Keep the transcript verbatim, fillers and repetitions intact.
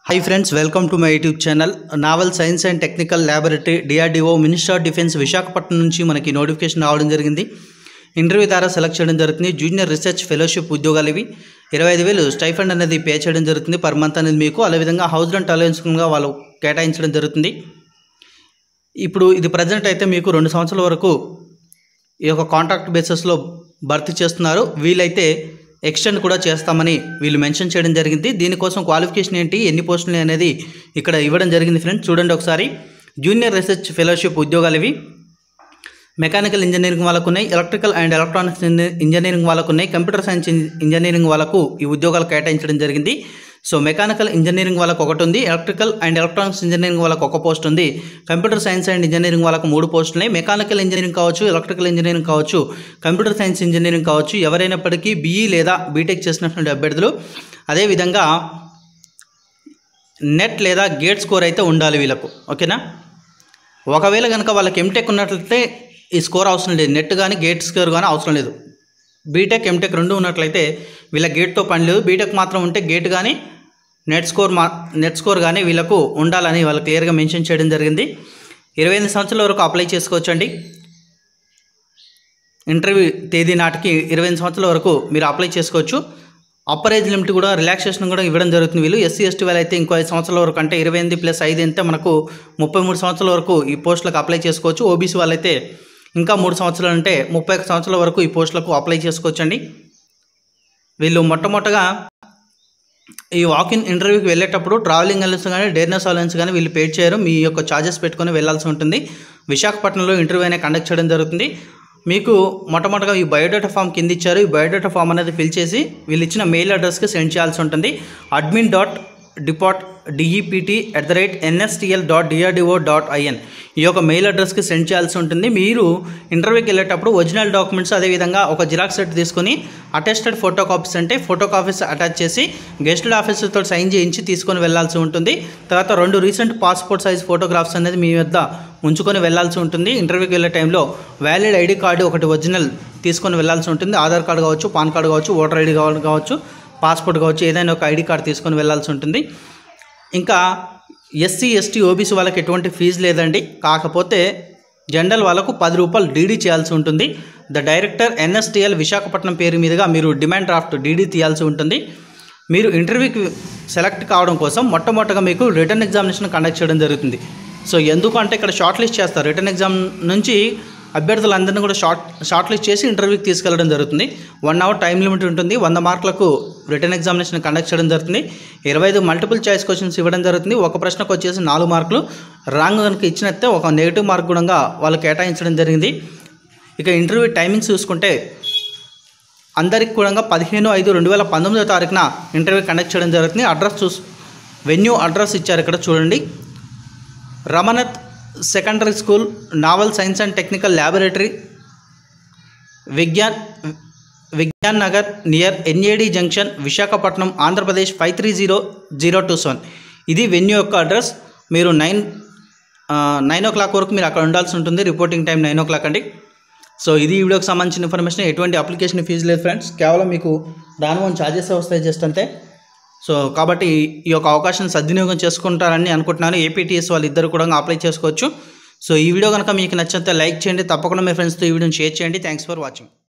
Hi friends, welcome to my YouTube channel. Naval science and technical laboratory DRDO minister of defence Visakhapatnam నుంచి మనకి notification రావడం జరిగింది. Interview ద్వారా select చేయడం జరుగుతుంది. జూనియర్ రీసెర్చ్ ఫెలోషిప్ ఉద్యోగాలు ఇవి. ఇరవై ఐదు వేలు స్టైఫండ్ అనేది పే చేయడం జరుగుతుంది పర్ మంత్ అనేది మీకు. అదేవిధంగా హౌస్ రెంట్ అలవెన్స్గా వాళ్ళు కేటాయించడం జరుగుతుంది. ఇప్పుడు ఇది ప్రజెంట్ అయితే మీకు రెండు సంవత్సరాల వరకు ఈ యొక్క కాంట్రాక్ట్ బేసిస్లో భర్తీ చేస్తున్నారు. వీలైతే ఎక్స్టెండ్ కూడా చేస్తామని వీళ్ళు మెన్షన్ చేయడం జరిగింది. దీనికోసం క్వాలిఫికేషన్ ఏంటి, ఎన్ని పోస్టులు అనేది ఇక్కడ ఇవ్వడం జరిగింది ఫ్రెండ్స్. చూడండి ఒకసారి. జూనియర్ రీసెర్చ్ ఫెలోషిప్ ఉద్యోగాలు ఇవి. మెకానికల్ ఇంజనీరింగ్ వాళ్ళకు ఉన్నాయి, ఎలక్ట్రికల్ అండ్ ఎలక్ట్రానిక్స్ ఇంజనీరింగ్ వాళ్ళకు ఉన్నాయి, కంప్యూటర్ సైన్స్ ఇంజనీరింగ్ వాళ్ళకు ఈ ఉద్యోగాలు కేటాయించడం జరిగింది. సో మెకానికల్ ఇంజనీరింగ్ వాళ్ళకు ఒకటి ఉంది, ఎలక్ట్రికల్ అండ్ ఎలక్ట్రానిక్స్ ఇంజనీరింగ్ వాళ్ళకు ఒక పోస్ట్ ఉంది, కంప్యూటర్ సైన్స్ అండ్ ఇంజనీరింగ్ వాళ్ళకు మూడు పోస్టులు ఉన్నాయి. మెకానికల్ ఇంజనీరింగ్ కావచ్చు, ఎలక్ట్రికల్ ఇంజనీరింగ్ కావచ్చు, కంప్యూటర్ సైన్స్ ఇంజనీరింగ్ కావచ్చు, ఎవరైనప్పటికీ బీఈ లేదా బీటెక్ చేసినటువంటి అభ్యర్థులు. అదేవిధంగా నెట్ లేదా గేట్ స్కోర్ అయితే ఉండాలి వీళ్ళకు, ఓకేనా. ఒకవేళ కనుక వాళ్ళకి ఎంటెక్ ఉన్నట్లయితే ఈ స్కోర్ అవసరం లేదు, నెట్ కానీ గేట్ స్కోర్ కానీ అవసరం లేదు. బీటెక్ ఎంటెక్ రెండు ఉన్నట్లయితే వీళ్ళ గేట్తో పని లేదు. బీటెక్ మాత్రం ఉంటే గేట్ కానీ నెట్ స్కోర్ మా నెట్ స్కోర్ కానీ వీళ్ళకు ఉండాలని వాళ్ళు క్లియర్గా మెన్షన్ చేయడం జరిగింది. ఇరవై ఎనిమిది సంవత్సరాల వరకు అప్లై చేసుకోవచ్చండి. ఇంటర్వ్యూ తేదీ నాటికి ఇరవై ఎనిమిది సంవత్సరాల వరకు మీరు అప్లై చేసుకోవచ్చు. అప్పర్ ఏజ్ లిమిట్ కూడా రిలాక్సేషన్ కూడా ఇవ్వడం జరుగుతుంది. వీళ్ళు ఎస్సీ ఎస్టీ వాళ్ళు అయితే ఇంకో ఐదు సంవత్సరాల వరకు అంటే ఇరవై ఎనిమిది ప్లస్ ఐదు అంటే మనకు ముప్పై మూడు సంవత్సరాల వరకు ఈ పోస్టులకు అప్లై చేసుకోవచ్చు. ఓబీసీ వాళ్ళైతే ఇంకా మూడు సంవత్సరాలు అంటే ముప్పై ఒక సంవత్సరాల వరకు ఈ పోస్టులకు అప్లై చేసుకోవచ్చండి. వీళ్ళు మొట్టమొదటగా ఈ వాకిన్ ఇంటర్వ్యూకి వెళ్ళేటప్పుడు ట్రావెలింగ్ అలవెన్స్ కానీ డేర్నెస్ అలవెన్స్ కానీ వీళ్ళు పే చేయరు. మీ యొక్క ఛార్జెస్ పెట్టుకొని వెళ్ళాల్సి ఉంటుంది. విశాఖపట్నంలో ఇంటర్వ్యూ అనేది కండక్ట్ చేయడం జరుగుతుంది. మీకు మొట్టమొదటిగా ఈ బయోడేటా ఫామ్ కింద ఇచ్చారు. ఈ బయోడేటా ఫామ్ అనేది ఫిల్ చేసి వీళ్ళు ఇచ్చిన మెయిల్ అడ్రస్కి సెండ్ చేయాల్సి ఉంటుంది. Admin dot depart DEPT at the rate NSTL dot DRDO dot IN ఈ యొక్క మెయిల్ అడ్రస్కి సెండ్ చేయాల్సి ఉంటుంది. మీరు ఇంటర్వ్యూకి వెళ్ళేటప్పుడు ఒరిజినల్ డాక్యుమెంట్స్ అదేవిధంగా ఒక జిరాక్స్ సెట్ తీసుకొని అటెస్టెడ్ ఫోటో కాపీస్ అంటే ఫోటో కాపీస్ అటాచ్ చేసి గెస్టెడ్ ఆఫీసర్తో సైన్ చేయించి తీసుకొని వెళ్ళాల్సి ఉంటుంది. తర్వాత రెండు రీసెంట్ పాస్పోర్ట్ సైజ్ ఫోటోగ్రాఫ్స్ అనేది మీ వద్ద ఉంచుకొని వెళ్ళాల్సి ఉంటుంది. ఇంటర్వ్యూకి వెళ్ళే టైంలో వ్యాలిడ్ ఐడి కార్డు ఒకటి ఒరిజినల్ తీసుకొని వెళ్ళాల్సి ఉంటుంది. ఆధార్ కార్డు కావచ్చు, పాన్ కార్డు కావచ్చు, ఓటర్ ఐడి కావచ్చు, పాస్పోర్ట్ కావచ్చు, ఏదైనా ఒక ఐడి కార్డు తీసుకొని వెళ్ళాల్సి ఉంటుంది. ఇంకా ఎస్సీ ఎస్టీ ఓబీసీ వాళ్ళకి ఎటువంటి ఫీజు లేదండి. కాకపోతే జనరల్ వాళ్ళకు పది రూపాయలు డీడీ చేయాల్సి ఉంటుంది. ద డైరెక్టర్ ఎన్ఎస్టీఎల్ విశాఖపట్నం పేరు మీదుగా మీరు డిమాండ్ డ్రాఫ్ట్ డీడీ తీయాల్సి ఉంటుంది. మీరు ఇంటర్వ్యూకి సెలెక్ట్ కావడం కోసం మొట్టమొదటిగా మీకు రిటర్న్ ఎగ్జామినేషన్ కండక్ట్ చేయడం జరుగుతుంది. సో ఎందుకంటే ఇక్కడ షార్ట్ లిస్ట్ చేస్తారు. రిటర్న్ ఎగ్జామ్ నుంచి అభ్యర్థులందరినీ కూడా షార్ట్ షార్ట్ లిస్ట్ చేసి ఇంటర్వ్యూకి తీసుకెళ్లడం జరుగుతుంది. వన్ అవర్ టైం లిమిట్ ఉంటుంది. వంద మార్కులకు రిటర్న్ ఎగ్జామినేషన్ కండక్ట్ చేయడం జరుగుతుంది. ఇరవై ఐదు మల్టిపుల్ చాయిస్ క్వశ్చన్స్ ఇవ్వడం జరుగుతుంది. ఒక ప్రశ్నకు వచ్చేసి నాలుగు మార్కులు. రాంగ్ కనుక ఇచ్చినట్టే ఒక నెగిటివ్ మార్క్ కూడా వాళ్ళు కేటాయించడం జరిగింది. ఇక ఇంటర్వ్యూ టైమింగ్స్ చూసుకుంటే అందరికి కూడా పదిహేను ఐదు రెండు వేల పంతొమ్మిదో తారీఖున ఇంటర్వ్యూ కండక్ట్ చేయడం జరుగుతుంది. అడ్రస్ చూసి వెన్యూ అడ్రస్ ఇచ్చారు ఇక్కడ చూడండి. రమణత్ secondary school, naval science and technical laboratory, Vignan Vignan Nagar near NAD junction, Visakhapatnam, Andhra Pradesh five three zero zero two seven. ఇది వెన్యూ యొక్క అడ్రస్. మీరు నైన్ నైన్ ఓ క్లాక్ వరకు మీరు అక్కడ ఉండాల్సి ఉంటుంది. Reporting time nine o'clock అండి. సో ఇది ఈ వీడియోకి సంబంధించిన ఇన్ఫర్మేషన్. ఎటువంటి అప్లికేషన్ ఫీజు లేదు ఫ్రెండ్స్. కేవలం మీకు దాని వన్ ఛార్జెస్ వస్తాయి జస్ట్ అంతే. సో కాబట్టి ఈ యొక్క అవకాశాన్ని సద్వినియోగం చేసుకుంటారని అనుకుంటున్నాను. ఏపీటీఎస్ వాళ్ళు ఇద్దరు కూడా అప్లై చేసుకోవచ్చు. సో ఈ వీడియో కనుక మీకు నచ్చితే లైక్ చేయండి. తప్పకుండా మీ ఫ్రెండ్స్తో ఈ వీడియోని షేర్ చేయండి. Thanks for watching.